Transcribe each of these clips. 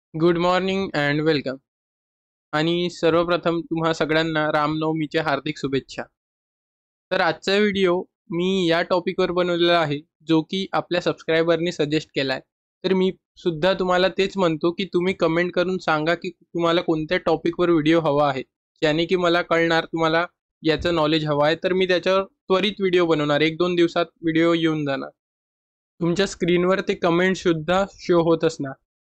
Good morning and welcome. आणि सर्वप्रथम तुम्हा सगळ्यांना रामनवमीच्या हार्दिक शुभेच्छा. तर आजचा व्हिडिओ मी या टॉपिकवर बनवलेला आहे, जो की आपल्या सबस्क्रायबरनी सजेस्ट केला आहे. तर मी सुद्धा तुम्हाला तेच म्हणतो की तुम्ही कमेंट करून सांगा की तुम्हाला कोणत्या टॉपिकवर व्हिडिओ हवा आहे, ज्याने की मला कळणार तुम्हाला याचं नॉलेज हवं आहे. तर मी त्याच्यावर त्वरित व्हिडिओ बनवणार, 1-2 दिवसात व्हिडिओ येऊन जाणार. तुमच्या स्क्रीनवर ते कमेंटसुद्धा शो होत असणार.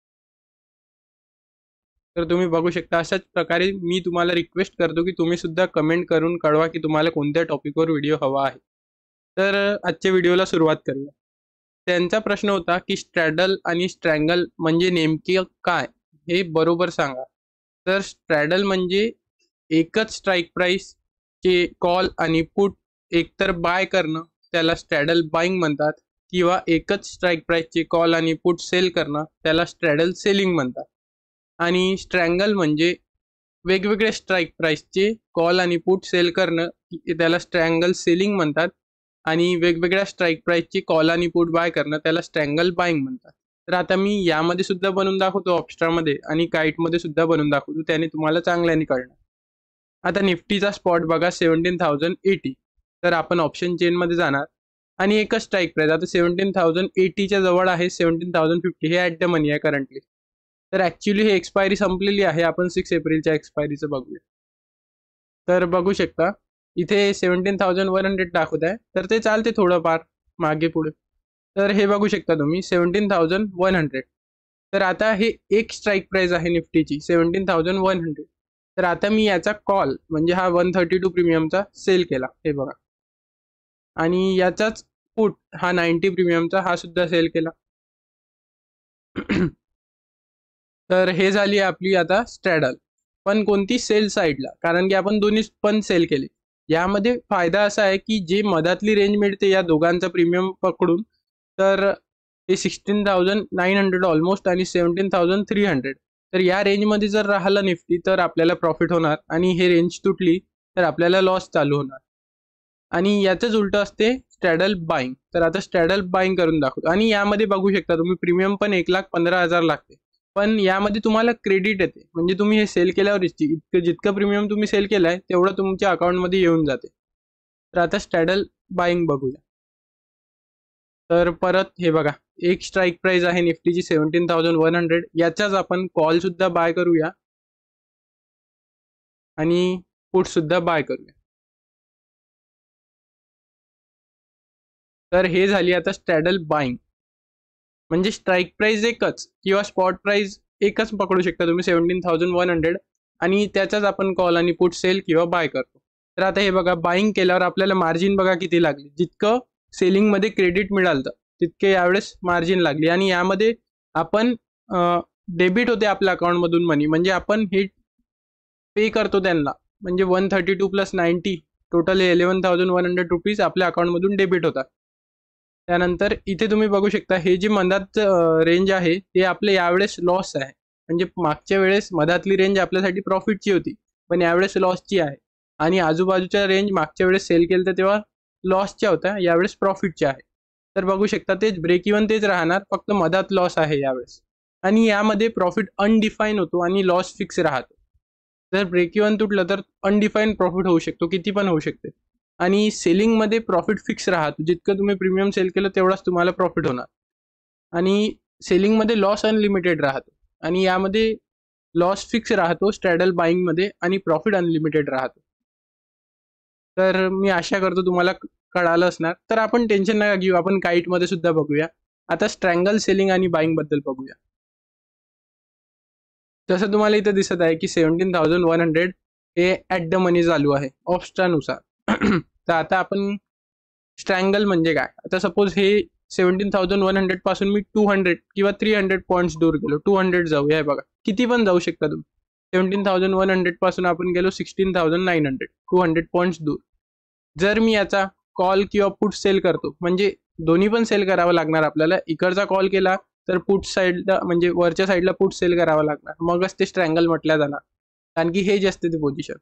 तर तुम्ही बघू शकता. अशाच प्रकारे मी तुम्हाला रिक्वेस्ट करतो की तुम्ही सुद्धा कमेंट करून कळवा की तुम्हाला कोणत्या टॉपिकवर व्हिडिओ हवा आहे. तर आजच्या व्हिडिओला सुरुवात करूया. त्यांचा प्रश्न होता की स्ट्रॅडल आणि स्ट्रँगल म्हणजे नेमके काय, हे बरोबर सांगा. तर स्ट्रॅडल म्हणजे एकच स्ट्राईक प्राईसचे कॉल आणि पुट एकतर बाय करणं, त्याला स्ट्रॅडल बाईंग म्हणतात, किंवा एकच स्ट्राईक प्राईसचे कॉल आणि पुट सेल करणं, त्याला स्ट्रॅडल सेलिंग म्हणतात. आणि स्ट्रँगल म्हणजे वेगवेगळे स्ट्राईक प्राईसचे कॉल आणि पुट सेल करणं, त्याला स्ट्रँगल सेलिंग म्हणतात. आणि वेगवेगळ्या स्ट्राईक प्राईसचे कॉल आणि पुट बाय करणं, त्याला स्ट्रँगल बाईंग म्हणतात. तर आता मी यामध्ये सुद्धा बनवून दाखवतो ऑप्स्ट्रामध्ये, आणि काईटमध्ये सुद्धा बनवून दाखवतो, त्याने तुम्हाला चांगल्याने कळणार. आता निफ्टीचा स्पॉट बघा 17,080. तर आपण ऑप्शन चेनमध्ये जाणार आणि एकच स्ट्राईक प्राईस आता 17,080च्या जवळ आहे. 17,050 हे ॲट द मनी आहे करंटली. तर ॲक्च्युली हे एक्सपायरी संपलेली आहे. आपण 6 एप्रिलच्या एक्सपायरीचं बघूया. तर बघू शकता इथे 17,100 दाखवत आहे. तर ते चालते थोडंफार मागे पुढे. तर हे बघू शकता तुम्ही 17,100. तर आता हे एक स्ट्राईक प्राईस आहे निफ्टीची 17,100. तर आता मी याचा कॉल म्हणजे हा 132 प्रीमियमचा सेल केला, हे बघा. आणि याचाच पुट हा 90 प्रीमियमचा हा सुद्धा सेल केला. तर हे झाली आपली आता स्ट्रॅडल. पण कोणती सेल साईडला, कारण की आपण दोन्ही पण सेल केले. यामध्ये फायदा असा आहे की जे मधातली रेंज मिळते या दोघांचा प्रीमियम पकडून, तर हे 16,900 ऑलमोस्ट आणि 17,300. तर या रेंजमध्ये जर राहिलं निफ्टी तर आपल्याला प्रॉफिट होणार, आणि हे रेंज तुटली तर आपल्याला लॉस चालू होणार. आणि याचंच उलटं असते स्ट्रॅडल बाईंग. तर आता स्ट्रॅडल बाईंग करून दाखवतो. आणि यामध्ये बघू शकता तुम्ही प्रीमियम पण 1,15,000 लागते. पण यामध्ये तुम्हाला क्रेडिट येते, म्हणजे तुम्ही हे सेल केल्यावर जितकं प्रीमियम तुम्ही सेल केलाय तेवढं तुमच्या अकाउंटमध्ये येऊन जाते. तर आता स्ट्रॅडल बाईंग बघूया. तर परत हे बघा, एक स्ट्राईक प्राइस आहे निफ्टीची 17,100. याचाच आपण कॉल सुद्धा बाय करूया आणि पुट सुद्धा बाय करूया. तर हे झाली आता स्ट्रॅडल बाईंग. म्हणजे स्ट्राईक प्राइस एकच किंवा स्पॉट प्राइस एकच पकडू शकता तुम्ही 17,100, आणि त्याचाच आपण कॉल आणि पुट सेल किंवा बाय करतो. तर आता हे बघा, बाईंग केल्यावर आपल्याला मार्जिन बघा किती लागली. जितकं सेलिंगमध्ये क्रेडिट मिळालं तितके यावेळेस मार्जिन लागली. आणि यामध्ये आपण डेबिट होते आपल्या अकाउंटमधून मनी, म्हणजे आपण हे पे करतो त्यांना. म्हणजे 132 प्लस 90 टोटल 11,100 रुपीज आपल्या अकाउंटमधून डेबिट होतात. त्यानंतर इथे तुम्ही बघू शकता हे जे मधात रेंज आहे ते आपल्या यावेळेस लॉस आहे. म्हणजे मागच्या वेळेस मधातली रेंज आपल्यासाठी प्रॉफिटची होती, पण यावेळेस लॉसची आहे. आणि आजूबाजूच्या रेंज मागच्या वेळेस सेल केलं तर तेव्हा लॉसच्या होत्या, यावेळेस प्रॉफिटच्या आहे. तर बघू शकता तेच ब्रेक इव्हन तेच राहणार, फक्त मधात लॉस आहे यावेळेस. आणि यामध्ये प्रॉफिट अनडिफाईन होतो आणि लॉस फिक्स राहतो. जर ब्रेक इव्हन तुटलं तर अनडिफाईन प्रॉफिट होऊ शकतो, किती पण होऊ शकते. आणि सेलिंगमध्ये प्रॉफिट फिक्स राहतो, जितकं तुम्ही प्रीमियम सेल केलं तेवढाच तुम्हाला प्रॉफिट होणार. आणि सेलिंगमध्ये लॉस अनलिमिटेड राहतो, आणि यामध्ये लॉस फिक्स राहतो स्ट्रॅडल बाईंगमध्ये, आणि प्रॉफिट अनलिमिटेड राहतो. तर मी आशा करतो तुम्हाला कळालं असणार. तर आपण टेन्शन नका घेऊ, आपण काईटमध्ये सुद्धा बघूया. आता स्ट्रँगल सेलिंग आणि बाईंग बद्दल बघूया. जसं तुम्हाला इथं दिसत आहे की 17,100 हे ॲट द मनी चालू आहे ऑप्स्ट्रानुसार. तर आता आपण स्ट्रँगल म्हणजे काय, आता सपोज हे 17,100 पासून मी 200 किंवा 300 पॉईंट्स दूर गेलो. 200 जाऊया, हे बघा किती पण जाऊ शकता तुम्ही. 17,100 पासून आपण गेलो 16,900, 200 पॉईंट्स दूर. जर मी याचा कॉल किंवा पुट सेल करतो, म्हणजे दोन्ही पण सेल करावं लागणार आपल्याला. इकडचा कॉल केला तर पुट साईडला, म्हणजे वरच्या साईडला पुट सेल करावं लागणार, मगच ते स्ट्रँगल म्हटल्या जाणार, कारण की हे जे असते ते पोझिशन.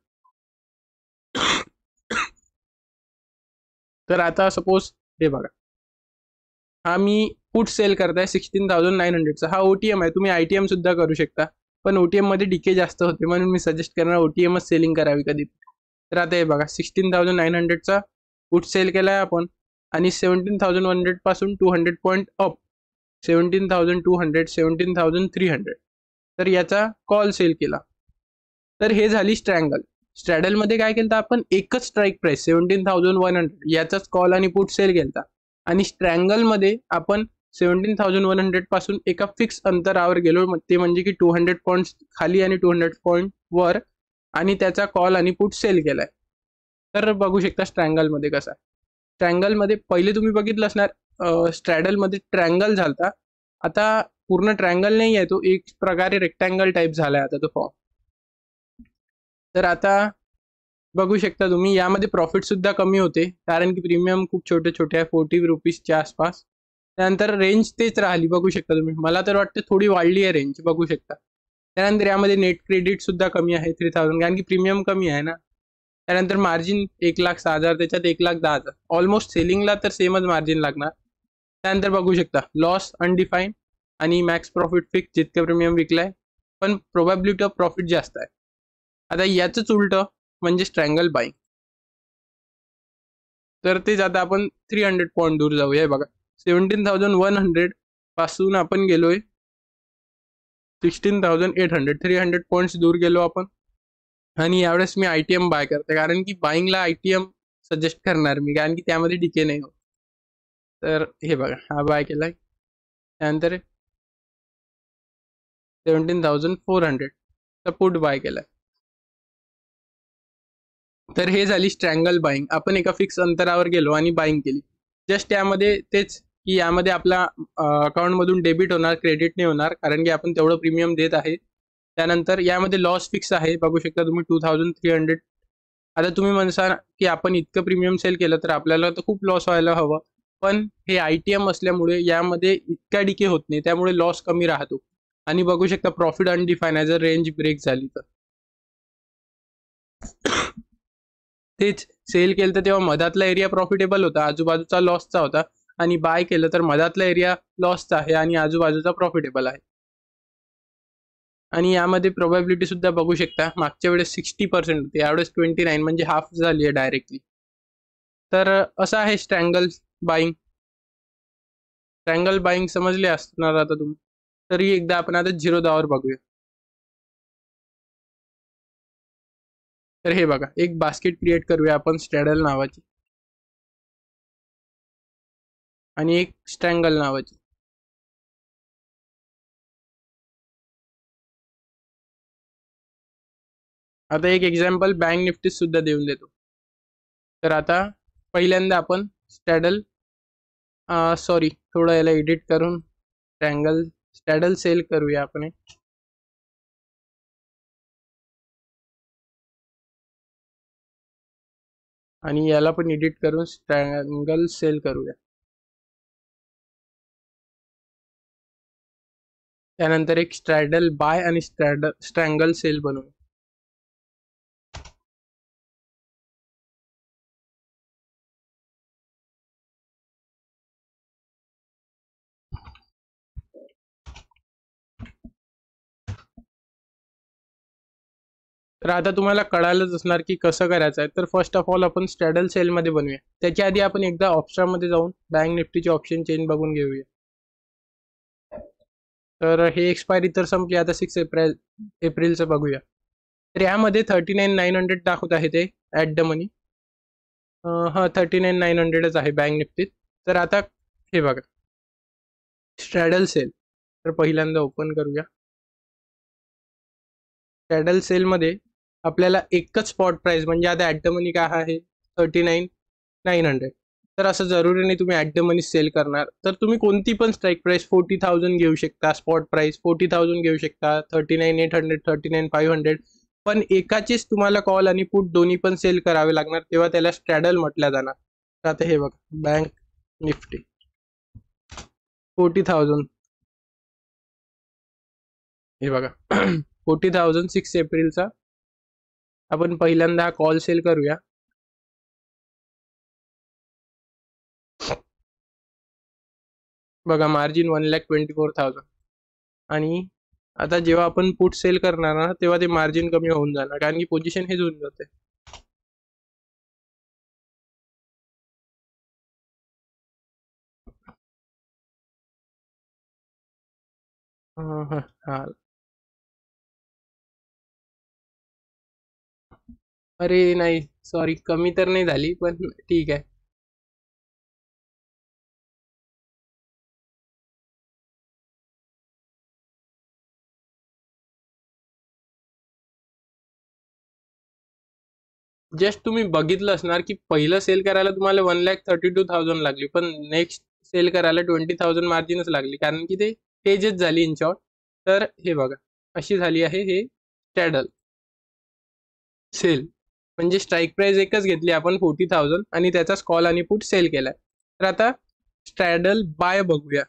तर आता सपोज हे बघा, हा मी पुट सेल करताय 16,900चा. हा OTM आहे, तुम्ही ITM सुद्धा करू शकता, पण OTM मध्ये डिके जास्त होते म्हणून मी सजेस्ट करणार OTMच सेलिंग करावी कधी. तर आता हे बघा 16,900चा पुट सेल केलाय आपण आणि 17,100 पासून 200 पॉईंट अप 17,200 17,300 तर याचा कॉल सेल केला. तर हे झाली स्ट्रॅडल मध्ये काय केलं आपण, एकच स्ट्राईक प्राइस 17,100 याचाच कॉल आणि पुट सेल केला. आणि स्ट्रँगल मध्ये आपण 17,100 पासून एका फिक्स अंतरावर गेलो, ते म्हणजे की 200 पॉईंट खाली आणि 200 पॉईंट वर, आणि त्याचा कॉल आणि पुट सेल केलाय. तर बघू शकता स्ट्रँगल मध्ये कसा. स्ट्रँगल मध्ये पहिले तुम्ही बघितलं असणार, स्ट्रॅडल मध्ये ट्रँगल झालता, आता पूर्ण ट्रँगल नाही आहे तो, एक प्रकारे रेक्टँगल टाइप झालाय आता तो फॉर्म. तर आता बघू शकता तुम्ही यामध्ये प्रॉफिट सुद्धा कमी होते कारण की प्रीमियम खूप छोटे छोटे आहे 40 रुपीजच्या आसपास. त्यानंतर रेंज तेच राहिली बघू शकता तुम्ही, मला तर वाटतं थोडी वाढली आहे रेंज बघू शकता. त्यानंतर यामध्ये नेट क्रेडिट सुद्धा कमी आहे 3,000 कारण की प्रीमियम कमी आहे ना. त्यानंतर मार्जिन 1,06,000 त्याच्यात 1,10,000 ऑलमोस्ट सेलिंगला तर सेमच मार्जिन लागणार. त्यानंतर बघू शकता लॉस अनडिफाईन आणि मॅक्स प्रॉफिट फिक्स, जितकं प्रीमियम विकलाय पण प्रोबॅबिलिटी ऑफ प्रॉफिट जास्त आहे. आता याचंच उलटं म्हणजे स्ट्रँगल बाईंग. तर तेच आता आपण 300 पॉईंट दूर जाऊया. बघा 17,100 पासून आपण गेलोय 16,800 300 पॉईंट्स दूर गेलो आपण. आणि यावेळेस मी ITM बाय करते कारण की बाईंगला ITM सजेस्ट करणार मी कारण की त्यामध्ये डिके नाही होत. तर हे बघा हा बाय केलाय. त्यानंतर 17,400 चा पुट बाय केलाय. तर हे झाली स्ट्रँगल बाईंग. आपण एका फिक्स अंतरावर गेलो आणि बाईंग केली. जस्ट यामध्ये तेच की यामध्ये आपला अकाउंटमधून डेबिट होणार, क्रेडिट नाही होणार कारण की आपण तेवढं प्रीमियम देत आहे. त्यानंतर यामध्ये लॉस फिक्स आहे बघू शकता तुम्ही 2,300. आता तुम्ही म्हणसाल की आपण इतकं प्रीमियम सेल केलं तर आपल्याला तर खूप लॉस व्हायला हवं, पण हे ITM असल्यामुळे यामध्ये इतका डिके होत नाही त्यामुळे लॉस कमी राहतो. आणि बघू शकता प्रॉफिट अनडिफाईन आहे जर रेंज ब्रेक झाली तर. तेच सेल केलं तर तेव्हा मधातला एरिया प्रॉफिटेबल होता, आजूबाजूचा लॉसचा होता, आणि बाय केलं तर मधातला एरिया लॉसचा आहे आणि आजूबाजूचा प्रॉफिटेबल आहे. आणि यामध्ये प्रोबॅबिलिटी सुद्धा बघू शकता, मागच्या वेळेस 60% होती, यावेळेस 29 म्हणजे हाफ झाली आहे डायरेक्टली. तर असं आहे स्ट्रँगल बाईंग. स्ट्रँगल बाईंग समजले असणार आता तुम्ही. तरी एकदा आपण आता झिरोदावर बघूया. तर हे बघा एक बास्केट क्रिएट करूया आपण स्ट्रॅडल नावाची आणि एक स्ट्रँगल नावाची. आता एक एक्झाम्पल बँक निफ्टी सुद्धा देऊन देतो. तर आता पहिल्यांदा आपण सॉरी थोडं याला एडिट करून स्ट्रॅडल सेल करूया आपण. आणि याला पण एडिट करून स्ट्रँगल सेल करूया. त्यानंतर एक स्ट्रॅडल बाय आणि स्ट्रँगल सेल बनवूया. तर आता तुम्हाला कळालंच असणार की कसं करायचं आहे. तर फर्स्ट ऑफ ऑल आपण स्ट्रॅडल सेलमध्ये बनवूया. त्याच्या आधी आपण एकदा ऑप्शनमध्ये जाऊन बँक निफ्टीची ऑप्शन चेंज बघून घेऊया. तर हे एक्सपायरी तर संपली, आता 6 एप्रिलचं बघूया. तर यामध्ये 39,900 दाखवत आहे ते ॲट द मनी. हां 39,900च आहे बँक निफ्टीत. तर आता हे बघा स्ट्रॅडल सेल. तर पहिल्यांदा ओपन करूया. स्ट्रॅडल सेलमध्ये आपल्याला एकच स्पॉट प्राइस म्हणजे आता ॲट द मनी काय आहे 39,900. तर असं जरुरी नाही तुम्ही ॲट द मनी सेल करणार, तर तुम्ही कोणती पण स्ट्राईक प्राइस 40,000 घेऊ शकता. स्पॉट प्राइस 40,000 घेऊ शकता, 39,800 39,500. पण एकाचेच तुम्हाला कॉल आणि पुट दोन्ही पण सेल करावे लागणार, तेव्हा त्याला स्ट्रॅडल म्हटलं जाणार. तर आता हे बघा बँक निफ्टी 40,000 हे बघा 40,000 6 एप्रिलचा आपण पहिल्यांदा कॉल सेल करूया. बघा मार्जिन 1,24,000. आणि आता जेव्हा आपण पुट सेल करणार ना तेव्हा ते मार्जिन कमी होऊन जाणार, कारण की पोझिशन हेच होऊन जाते. हा, अरे नाही, सॉरी, कमी तर नाही झाली, पण ठीक आहे. जस्ट तुम्ही बघितलं असणार की पहिलं सेल करायला तुम्हाला 1,32,000 लागली, पण नेक्स्ट सेल करायला 20,000 मार्जिनच लागली, कारण की ते पेजेस झाली इन शॉर्ट. तर हे बघा, अशी झाली आहे हे स्ट्रॅडल सेल. म्हणजे स्ट्राईक प्राइस एकच घेतली आपण 40,000 आणि त्याचाच कॉल आणि पुट सेल केलाय. तर आता स्ट्रॅडल बाय बघूया.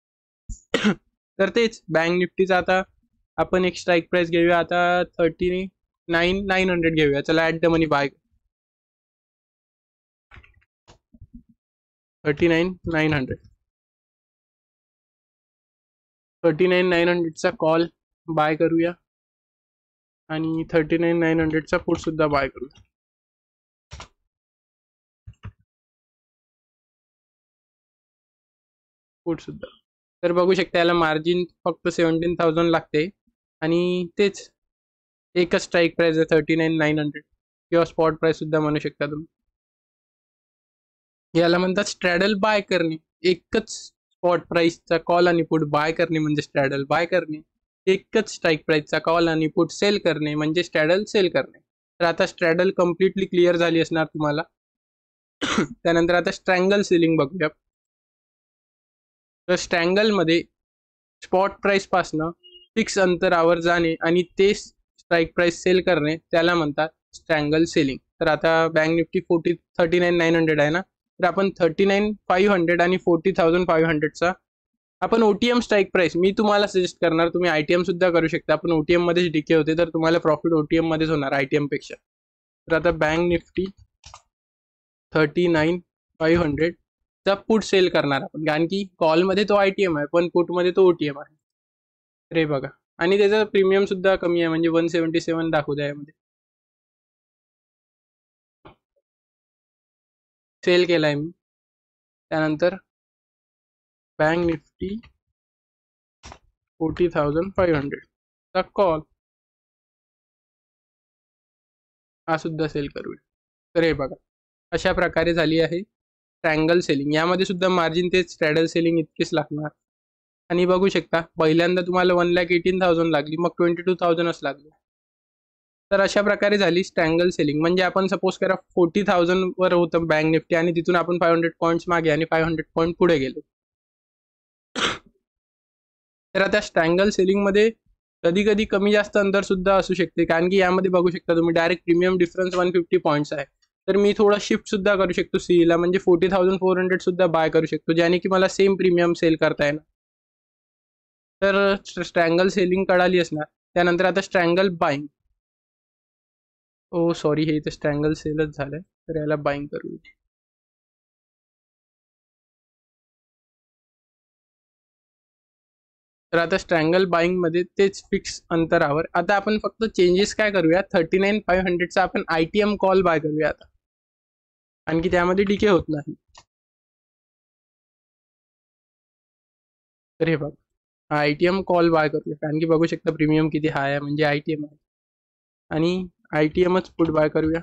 तर तेच बँक निफ्टीचा आता आपण एक स्ट्राईक प्राइस घेऊया आता 39,900 घेऊया. चला ऍट द मनी बाय 39,900. 39,900चा कॉल बाय करूया आणि 39,900चा पुट सुद्धा बाय करूया. पुट सुद्धा. तर बघू शकता याला मार्जिन फक्त 17,000 लागते आणि तेच एकच स्ट्राईक प्राइस आहे 39,900 किंवा स्पॉट प्राइस सुद्धा म्हणू शकता तुम्ही. याला म्हणतात स्ट्रॅडल बाय करणे. एकच स्पॉट प्राइसचा कॉल आणि पुट बाय करणे म्हणजे स्ट्रॅडल बाय करणे. एकच स्ट्राईक प्राइसचा कॉल आणि पुट सेल करणे म्हणजे स्ट्रॅडल सेल करणे. तर आता स्ट्रॅडल कम्प्लिटली क्लिअर झाली असणार तुम्हाला. त्यानंतर आता स्ट्रँगल सेलिंग बघूया. तर स्ट्रँगलमध्ये स्पॉट प्राइस पासनं फिक्स अंतरावर जाणे आणि ते स्ट्राईक प्राइस सेल करणे त्याला म्हणतात स्ट्रँगल सेलिंग. तर आता बँक निफ्टी 39,900 आहे ना, तर आपण 39,500 आणि 40,500चा आपण ओटीएम स्ट्राईक प्राइस मी तुम्हाला सजेस्ट करणार. तुम्ही आयटीएम सुद्धा करू शकता, आपण ओटीएम मध्येच डीके होते तर तुम्हाला प्रॉफिट ओटीएम मध्येच होणार आयटीएम पेक्षा. तर आता बँक निफ्टी 39,500 चा पुट सेल करणार आपण, कारण की कॉलमध्ये तो आयटीएम आहे पण पुटमध्ये तो ओटीएम आहे. तर हे बघा, आणि त्याचा प्रीमियम सुद्धा कमी आहे, म्हणजे 177 दाखवते यामध्ये. सेल केलाय मी. त्यानंतर बँक निफ्टी 40,500 चा कॉल हा सुद्धा सेल करूया. तर हे बघा, अशा प्रकारे झाली आहे ट्रँगल सेलिंग. यामध्ये सुद्धा मार्जिन तेच स्ट्रॅडल सेलिंग इतकेच लागणार. आणि बघू शकता पहिल्यांदा तुम्हाला 1,18,000 लागली, मग 22,000च लागली. तर अशा प्रकारे झाली स्ट्रँगल सेलिंग. म्हणजे आपण सपोज करा 40,000 वर होतं बँक निफ्टी आणि तिथून आपण 500 पॉईंट्स मागे आणि 500 पॉईंट पुढे गेलो. तर आता स्ट्रँगल सेलिंग मध्ये कधी कधी कमी जास्त अंतर सुद्धा असू शकते, कारण की यामध्ये बघू शकता तुम्ही डायरेक्ट प्रीमियम डिफरन्स 150 पॉईंट्स आहे. तर मी थोडा शिफ्ट सुद्धा करू शकतो सीईला, म्हणजे 40,400 सुद्धा बाय करू शकतो, ज्याने की मला सेम प्रीमियम सेल करता येणार. तर स्ट्रँगल सेलिंग कळाली असणार. त्यानंतर आता स्ट्रँगल बाईंग. ओ सॉरी, हे इथे स्ट्रँगल सेलच झालंय, तर याला बाईंग करूया. तर आता स्ट्रँगल बाईंग मध्ये तेच फिक्स अंतरावर आता आपण फक्त चेंजेस काय करूया, 39,500चा आपण आयटीएम कॉल बाय करूया आता, आणखी त्यामध्ये डीके होत नाही. तर हे बघा, आयटीएम कॉल बाय करूया, कारण की बघू शकता प्रीमियम किती हाय आहे, म्हणजे आयटीएम आहे. आणि आयटीएमच पुट बाय करूया.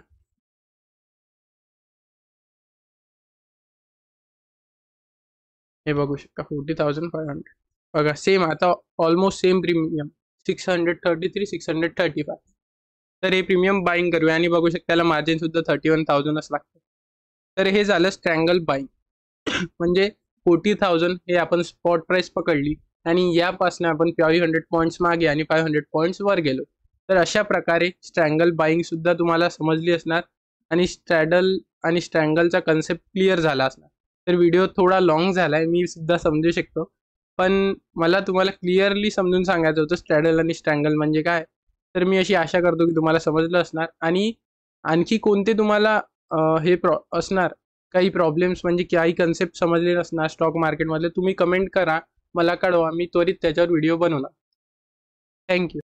हे बघू शकता 40,500. बघा सेम आता ऑलमोस्ट सेम प्रीमियम 633 635. तर हे प्रीमियम बाईंग करूया आणि बघू शकता त्याला मार्जिन सुद्धा 31,000च लागतं. तर हे झालं स्ट्रँगल बाईंग. म्हणजे 40,000 हे आपण स्पॉट प्राइस पकडली आणि यापासून आपण 500 पॉईंट्स मागे आणि 500 पॉईंट्स वर गेलो. तर अशा प्रकारे स्ट्रँगल बाईंग सुद्धा तुम्हाला समजली असणार आणि स्ट्रॅडल आणि स्ट्रँगलचा कन्सेप्ट क्लिअर झाला असणार. तर व्हिडिओ थोडा लॉंग झालाय, मी सुद्धा समजू शकतो, पण मला तुम्हाला क्लिअरली समजून सांगायचं होतं स्ट्रॅडल आणि स्ट्रँगल म्हणजे काय. तर मी अशी आशा करतो की तुम्हाला समजलं असणार. आणि आणखी कोणते तुम्हाला हे असणार काही प्रॉब्लेम्स म्हणजे काही कन्सेप्ट समजले नसणार स्टॉक मार्केटमधले, तुम्ही कमेंट करा, मला कळवा, मी त्वरित त्याच्यावर व्हिडिओ बनवणार. थँक्यू.